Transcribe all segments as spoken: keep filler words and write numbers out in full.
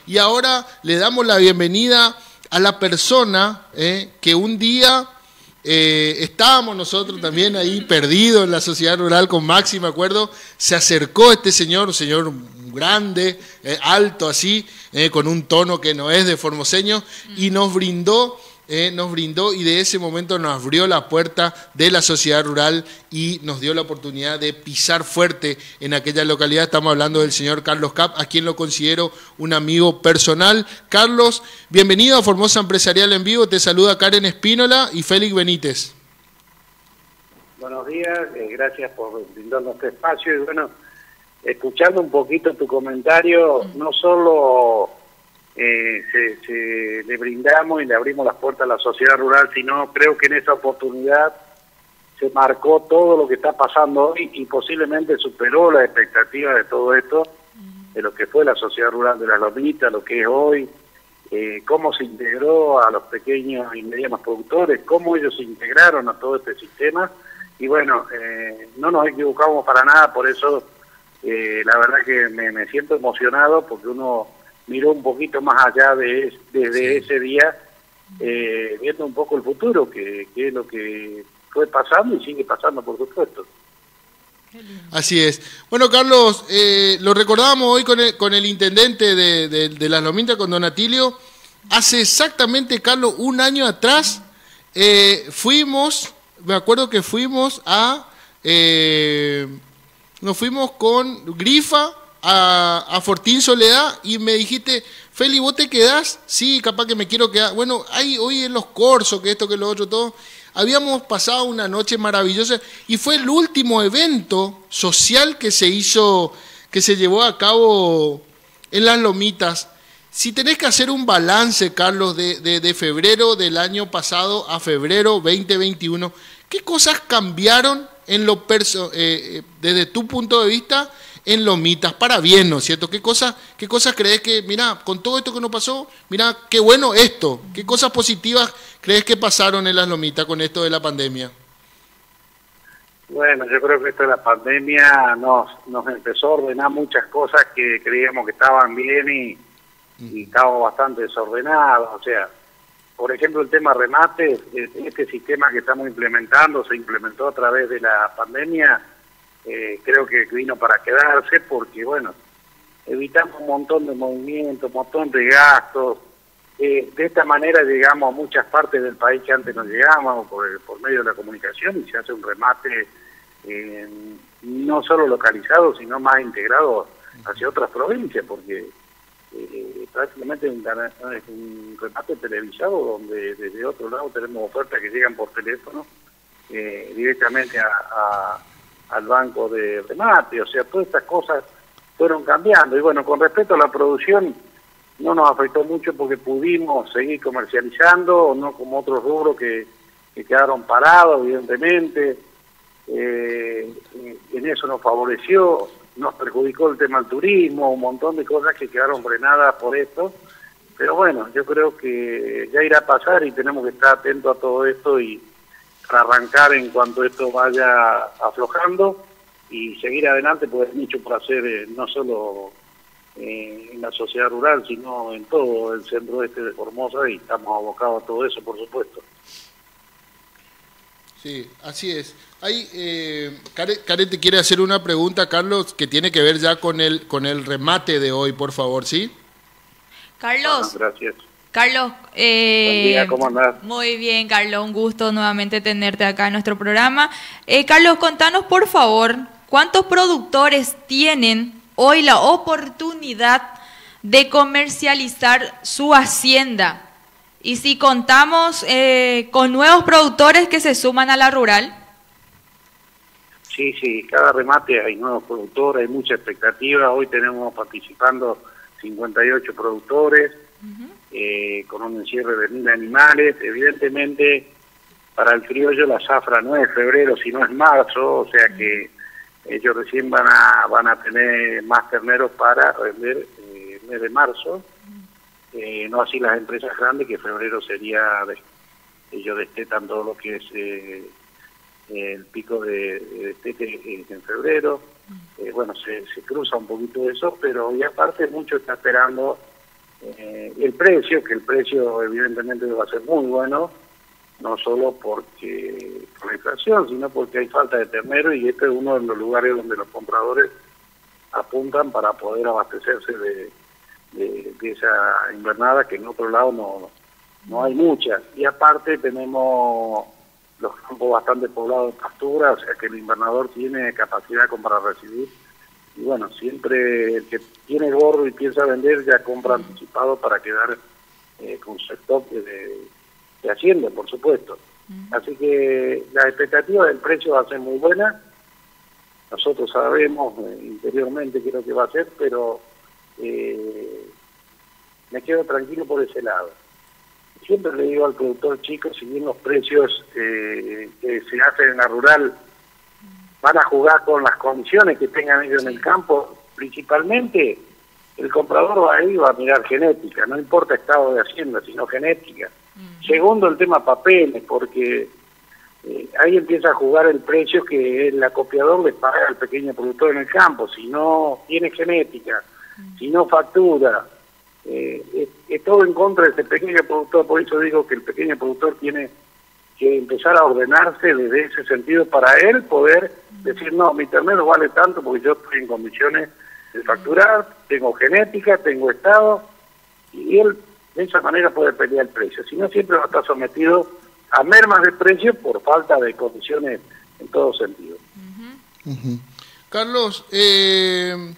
y ahora le damos la bienvenida a la persona eh, que un día eh, estábamos nosotros también ahí perdidos en la sociedad rural con Maxi, me acuerdo, se acercó este señor, un señor grande, eh, alto así, eh, con un tono que no es de formoseño, y nos brindó Eh, nos brindó y de ese momento nos abrió la puerta de la sociedad rural y nos dio la oportunidad de pisar fuerte en aquella localidad. Estamos hablando del señor Carlos Kapp, a quien lo considero un amigo personal. Carlos, bienvenido a Formosa Empresarial en Vivo. Te saluda Karen Espínola y Félix Benítez. Buenos días, eh, gracias por brindarnos este espacio. Y bueno, escuchando un poquito tu comentario, no solo Eh, se, se, le brindamos y le abrimos las puertas a la sociedad rural, sino creo que en esa oportunidad se marcó todo lo que está pasando hoy y posiblemente superó las expectativas de todo esto, de lo que fue la sociedad rural de Las Lomitas, lo que es hoy, eh, cómo se integró a los pequeños y medianos productores, cómo ellos se integraron a todo este sistema, y bueno, eh, no nos equivocamos para nada, por eso eh, la verdad que me, me siento emocionado, porque uno miró un poquito más allá de desde sí. ese día, eh, viendo un poco el futuro, que, que es lo que fue pasando y sigue pasando, por supuesto. Así es. Bueno, Carlos, eh, lo recordábamos hoy con el, con el intendente de, de, de Las Lomitas, con Don Atilio. Hace exactamente, Carlos, un año atrás, eh, fuimos, me acuerdo que fuimos a, eh, nos fuimos con Grifa, A, a Fortín Soledad, y me dijiste, Feli, ¿vos te quedás? Sí, capaz que me quiero quedar. Bueno, ahí hoy en los cursos, que esto, que lo otro, todo, habíamos pasado una noche maravillosa y fue el último evento social que se hizo, que se llevó a cabo en Las Lomitas. Si tenés que hacer un balance, Carlos, de, de, de febrero del año pasado a febrero veinte veintiuno, ¿qué cosas cambiaron en lo perso eh, desde tu punto de vista en Lomitas, para bien, ¿no es cierto? ¿Qué cosas, qué cosas crees que, mira, con todo esto que nos pasó, mira, qué bueno esto, qué cosas positivas crees que pasaron en Las Lomitas con esto de la pandemia? Bueno, yo creo que esto de la pandemia nos, nos empezó a ordenar muchas cosas que creíamos que estaban bien y, y estábamos bastante desordenados. O sea, por ejemplo, el tema remate, este sistema que estamos implementando, se implementó a través de la pandemia. Eh, creo que vino para quedarse porque, bueno, evitamos un montón de movimientos, un montón de gastos. Eh, de esta manera llegamos a muchas partes del país que antes no llegábamos por, por medio de la comunicación, y se hace un remate eh, no solo localizado, sino más integrado hacia otras provincias, porque eh, prácticamente es un, es un remate televisado donde desde otro lado tenemos ofertas que llegan por teléfono eh, directamente a... a al banco de remate. O sea, todas estas cosas fueron cambiando. Y bueno, con respecto a la producción, no nos afectó mucho porque pudimos seguir comercializando, no como otros rubros que, que quedaron parados, evidentemente. Eh, en eso nos favoreció, nos perjudicó el tema del turismo, un montón de cosas que quedaron frenadas por esto. Pero bueno, yo creo que ya irá a pasar y tenemos que estar atentos a todo esto y para arrancar en cuanto esto vaya aflojando y seguir adelante, pues hay mucho por hacer, eh, no solo eh, en la sociedad rural, sino en todo el centro este de Formosa, y estamos abocados a todo eso, por supuesto. Sí, así es. Hay, eh, Karen, Karen te quiere hacer una pregunta, Carlos, que tiene que ver ya con el, con el remate de hoy, por favor, ¿sí? Carlos. Bueno, gracias. Carlos, eh, buen día, ¿cómo andás? Muy bien, Carlos, un gusto nuevamente tenerte acá en nuestro programa. Eh, Carlos, contanos por favor, ¿cuántos productores tienen hoy la oportunidad de comercializar su hacienda? Y si contamos eh, con nuevos productores que se suman a la rural. Sí, sí, cada remate hay nuevos productores, hay mucha expectativa. Hoy tenemos participando cincuenta y ocho productores. Uh-huh. Eh, con un encierre de mil animales. Evidentemente para el criollo la zafra no es febrero sino es marzo, o sea que ellos recién van a van a tener más terneros para vender eh, el mes de marzo, eh, no así las empresas grandes, que febrero sería de, ellos destetan todo lo que es eh, el pico de, de destete en febrero. Eh, bueno, se, se cruza un poquito de eso, pero y aparte mucho está esperando eh, el precio, que el precio evidentemente va a ser muy bueno, no solo porque por la inflación, sino porque hay falta de ternero, y este es uno de los lugares donde los compradores apuntan para poder abastecerse de, de, de esa invernada, que en otro lado no, no hay muchas. Y aparte tenemos los campos bastante poblados de pastura, o sea que el invernador tiene capacidad como para recibir. Y bueno, siempre el que tiene gordo y piensa vender ya compra anticipado para quedar eh, con su stock de, de hacienda, por supuesto. Uh-huh. Así que la expectativa del precio va a ser muy buena. Nosotros sabemos eh, interiormente qué es lo que va a ser, pero eh, me quedo tranquilo por ese lado. Siempre le digo al productor chico, si bien los precios eh, que se hacen en la rural van a jugar con las condiciones que tengan ellos en el campo, principalmente el comprador va a ir va a mirar genética, no importa estado de hacienda, sino genética. Mm. Segundo, el tema papeles, porque eh, ahí empieza a jugar el precio que el acopiador le paga al pequeño productor en el campo. Si no tiene genética, mm. si no factura, eh, es, es todo en contra de ese pequeño productor. Por eso digo que el pequeño productor tiene que empezar a ordenarse desde ese sentido para él poder decir, no, mi ternero vale tanto porque yo estoy en condiciones de facturar, tengo genética, tengo estado, y él de esa manera puede pelear el precio. Si no, siempre va a estar sometido a mermas de precio por falta de condiciones en todo sentido. Uh-huh. Uh-huh. Carlos, eh,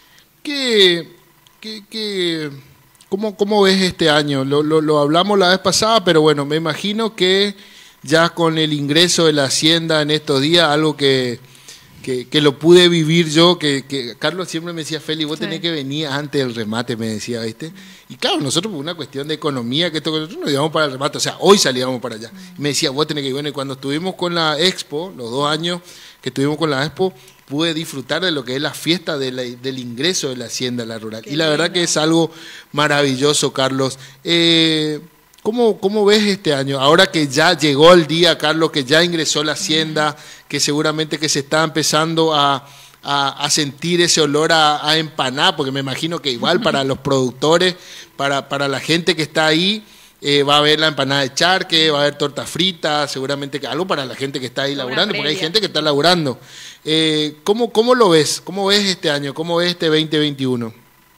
¿qué, qué, qué, cómo, ¿cómo ves este año? Lo, lo, lo hablamos la vez pasada, pero bueno, me imagino que ya con el ingreso de la hacienda en estos días, algo que, que, que lo pude vivir yo, que, que Carlos siempre me decía, Feli, vos sí. tenés que venir antes del remate, me decía, ¿viste? Y claro, nosotros por una cuestión de economía, que esto nosotros nos íbamos para el remate, o sea, hoy salíamos para allá. Y me decía, vos tenés que ir. Bueno, y cuando estuvimos con la Expo, los dos años que estuvimos con la Expo, pude disfrutar de lo que es la fiesta de la, del ingreso de la hacienda a la rural. Qué y la verdad lindo. Que es algo maravilloso, Carlos. Eh... ¿Cómo, ¿Cómo ves este año? Ahora que ya llegó el día, Carlos, que ya ingresó la hacienda, que seguramente que se está empezando a, a, a sentir ese olor a, a empaná, porque me imagino que igual para los productores, para, para la gente que está ahí, eh, va a haber la empanada de charque, va a haber torta frita, seguramente que algo para la gente que está ahí laburando, porque hay gente que está laburando. Eh, ¿cómo, ¿Cómo lo ves? ¿Cómo ves este año? ¿Cómo ves este veinte veintiuno?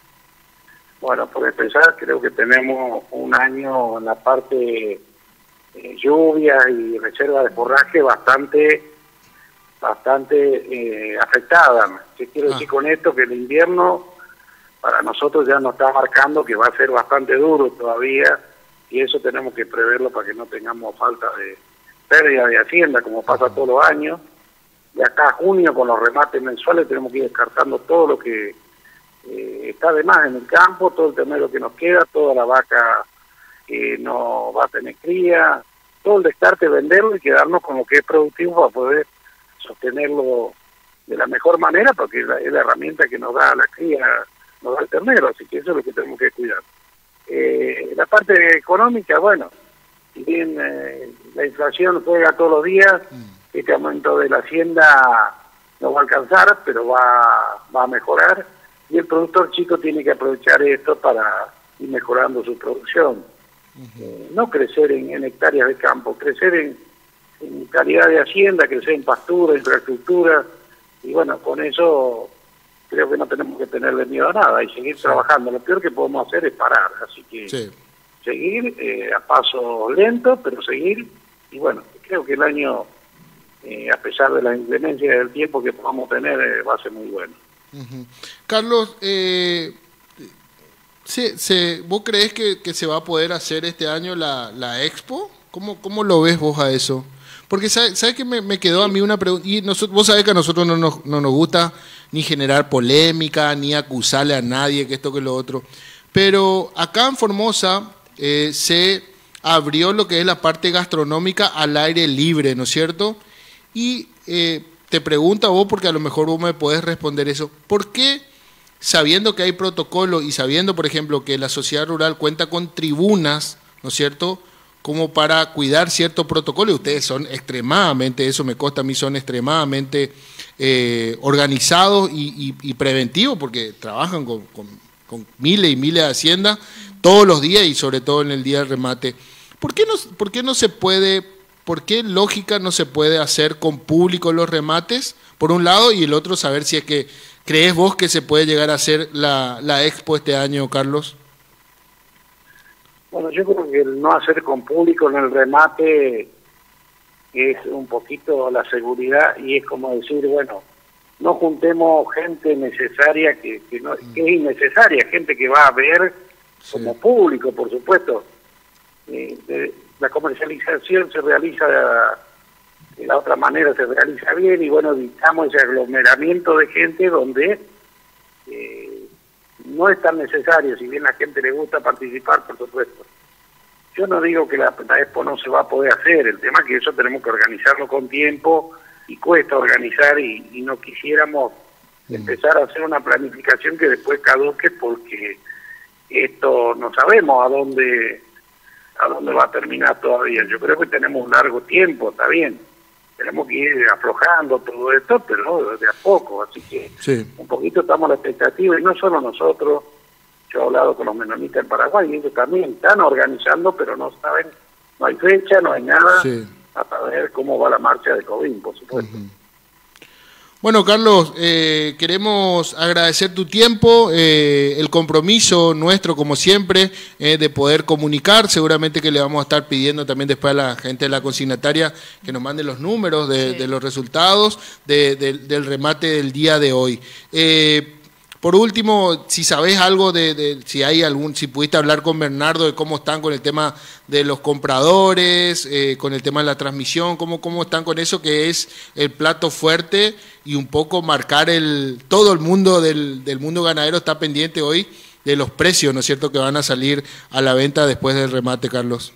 Bueno, por empezar, creo que tenemos un año en la parte eh, lluvia y reserva de forraje bastante bastante eh, afectada. ¿Qué quiero ah. decir con esto? Que el invierno para nosotros ya nos está marcando que va a ser bastante duro todavía, y eso tenemos que preverlo para que no tengamos falta de pérdida de hacienda, como pasa todos los años. De acá a junio, con los remates mensuales, tenemos que ir descartando todo lo que Eh, está de más en el campo, todo el ternero que nos queda, toda la vaca que no va a tener cría, todo el descarte, venderlo y quedarnos con lo que es productivo para poder sostenerlo de la mejor manera, porque es la, es la herramienta que nos da la cría, nos da el ternero, así que eso es lo que tenemos que cuidar. Eh, la parte económica, bueno, si bien eh, la inflación juega todos los días, mm. este aumento de la hacienda no va a alcanzar, pero va, va a mejorar. Y el productor chico tiene que aprovechar esto para ir mejorando su producción. Uh-huh. Eh, no crecer en, en hectáreas de campo, crecer en, en calidad de hacienda, crecer en pastura, infraestructura. Y bueno, con eso creo que no tenemos que tenerle miedo a nada y seguir sí. trabajando. Lo peor que podemos hacer es parar. Así que sí. seguir eh, a paso lento, pero seguir. Y bueno, creo que el año, eh, a pesar de la inclemencia del tiempo que podamos tener, eh, va a ser muy bueno. Uh-huh. Carlos, eh, ¿se, se, ¿vos crees que, que se va a poder hacer este año la, la Expo? ¿Cómo, ¿Cómo lo ves vos a eso? Porque ¿sabes sabe que me, me quedó a mí una pregunta? Y nosotros, vos sabés que a nosotros no nos, no nos gusta ni generar polémica, ni acusarle a nadie que esto que lo otro. Pero acá en Formosa eh, se abrió lo que es la parte gastronómica al aire libre, ¿no es cierto? Y eh, te pregunto a vos, porque a lo mejor vos me podés responder eso. ¿Por qué, sabiendo que hay protocolo y sabiendo, por ejemplo, que la sociedad rural cuenta con tribunas, ¿no es cierto?, como para cuidar cierto protocolo, y ustedes son extremadamente, eso me consta a mí, son extremadamente eh, organizados y, y, y preventivos, porque trabajan con, con, con miles y miles de haciendas todos los días y sobre todo en el día del remate. ¿Por qué no, por qué no se puede, por qué lógica no se puede hacer con público los remates, por un lado, y el otro saber si es que crees vos que se puede llegar a hacer la, la expo este año, Carlos? Bueno, yo creo que el no hacer con público en el remate es un poquito la seguridad y es como decir, bueno, no juntemos gente necesaria que, que, no, que es innecesaria, gente que va a ver como sí. público, por supuesto. Eh, de, la comercialización se realiza de, de la otra manera, se realiza bien y bueno, evitamos ese aglomeramiento de gente donde eh, no es tan necesario, si bien a la gente le gusta participar, por supuesto. Yo no digo que la, la expo no se va a poder hacer, el tema es que eso tenemos que organizarlo con tiempo y cuesta organizar y, y no quisiéramos mm. empezar a hacer una planificación que después caduque porque esto no sabemos a dónde a dónde va a terminar todavía. Yo creo que tenemos un largo tiempo, está bien, tenemos que ir aflojando todo esto, pero de a poco, así que sí. un poquito estamos a la expectativa y no solo nosotros. Yo he hablado con los menonitas en Paraguay y ellos también están organizando, pero no saben, no hay fecha, no hay nada, sí. hasta ver cómo va la marcha de Covim, por supuesto. Uh-huh. Bueno, Carlos, eh, queremos agradecer tu tiempo, eh, el compromiso nuestro, como siempre, eh, de poder comunicar. Seguramente que le vamos a estar pidiendo también después a la gente de la consignataria que nos mande los números de, sí. de los resultados de, de, del remate del día de hoy. Eh, Por último, si sabés algo de, de, si hay algún, si pudiste hablar con Bernardo de cómo están con el tema de los compradores, eh, con el tema de la transmisión, cómo, cómo están con eso que es el plato fuerte y un poco marcar el, todo el mundo del, del mundo ganadero está pendiente hoy de los precios, ¿no es cierto?, que van a salir a la venta después del remate, Carlos.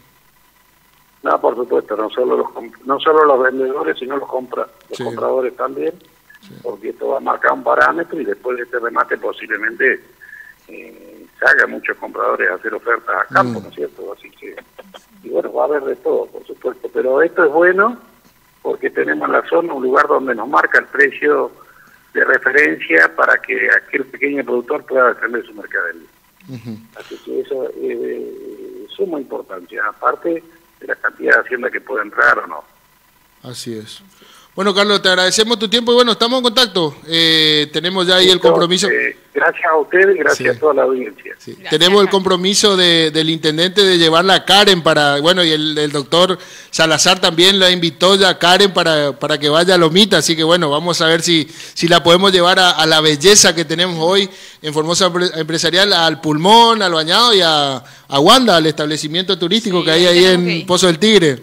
No, por supuesto, no solo los, no solo los vendedores, sino los, compra, los sí. compradores también. Sí. Porque esto va a marcar un parámetro y después de este remate posiblemente eh, salgan muchos compradores a hacer ofertas a campo, mm. ¿no es cierto? Así que, y bueno, va a haber de todo, por supuesto, pero esto es bueno porque tenemos en la zona un lugar donde nos marca el precio de referencia para que aquel pequeño productor pueda defender su mercadería. Uh-huh. Así que eso es de suma importancia, aparte de la cantidad de hacienda que puede entrar o no. Así es. Bueno, Carlos, te agradecemos tu tiempo y bueno, estamos en contacto. Eh, tenemos ya ahí el compromiso. Eh, gracias a ustedes y gracias sí. a toda la audiencia. Sí. Tenemos el compromiso de, del intendente de llevarla a Karen para, bueno, y el, el doctor Salazar también la invitó ya a Karen para, para que vaya a Lomita, así que bueno, vamos a ver si, si la podemos llevar a, a la belleza que tenemos hoy en Formosa Empresarial, al Pulmón, al Bañado y a, a Wanda, al establecimiento turístico sí, que hay ahí en okay. Pozo del Tigre.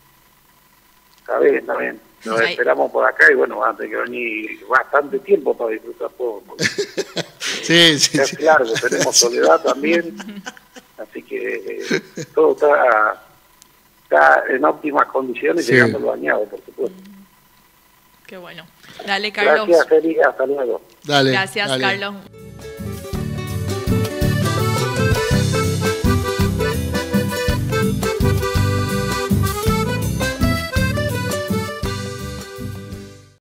Está bien, está bien. Nos Ay. esperamos por acá y bueno, van a tener que venir bastante tiempo para disfrutar todo. sí, sí, es sí. largo, tenemos soledad también, así que eh, todo está, está en óptimas condiciones, sí. llegando al Bañado, por supuesto. Qué bueno. Dale, Carlos. Gracias, Feliz, hasta luego. Dale, Gracias, dale. Carlos.